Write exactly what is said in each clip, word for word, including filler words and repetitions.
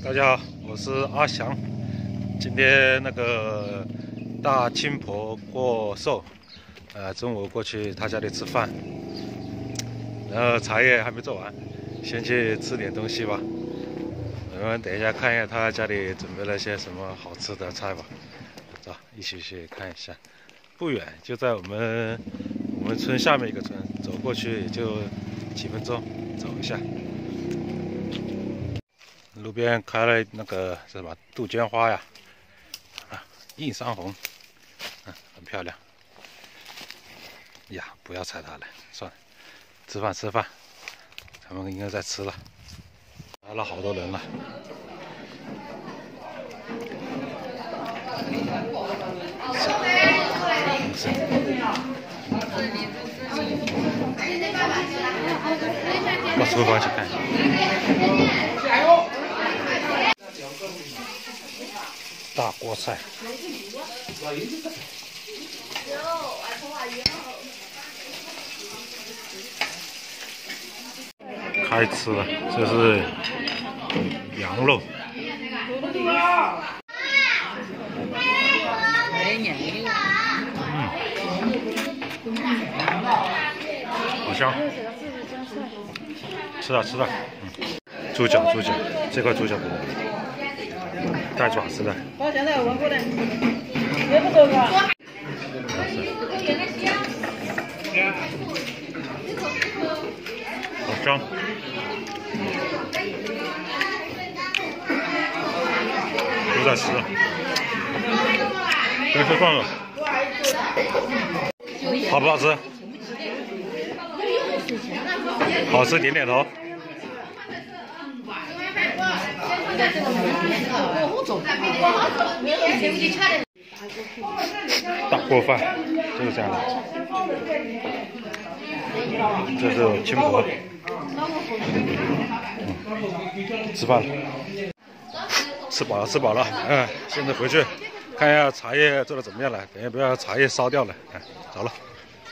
大家好，我是阿翔。今天那个大亲婆过寿，呃，中午过去他家里吃饭，然后茶叶还没做完，先去吃点东西吧。我们等一下看一下他家里准备了些什么好吃的菜吧。走，一起去看一下。不远，就在我们我们村下面一个村，走过去也就几分钟，走一下。路边开了那个是什么杜鹃花呀，啊，映山红，嗯，很漂亮。呀，不要踩它了，算了，吃饭吃饭，他们应该在吃了。来了好多人了。到厨房去看一下。大锅菜，开吃了，这是羊肉。嗯，好香。吃了吃了，嗯，猪脚猪脚，这块猪脚不错。带爪子的。好香的，闻过来。也不多吧。好香。都在吃。先吃饭了。好不好吃？好吃，点点头。大锅饭就是这样的，这是亲婆，嗯，吃饭了，吃饱了吃饱了，嗯，现在回去看一下茶叶做的怎么样了，等下不要茶叶烧掉了，嗯，走了。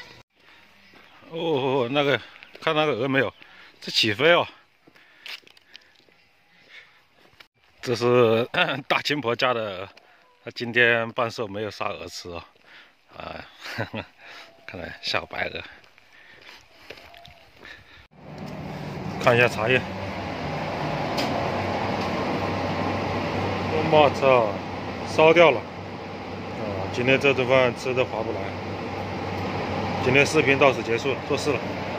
哦，那个看那个鹅没有？这起飞哦。这是大亲婆家的鹅，她今天办寿没有杀鹅吃哦，啊，呵呵，看来小白鹅。看一下茶叶，我操，烧掉了，啊，今天这顿饭吃的划不来。今天视频到此结束了，做事了。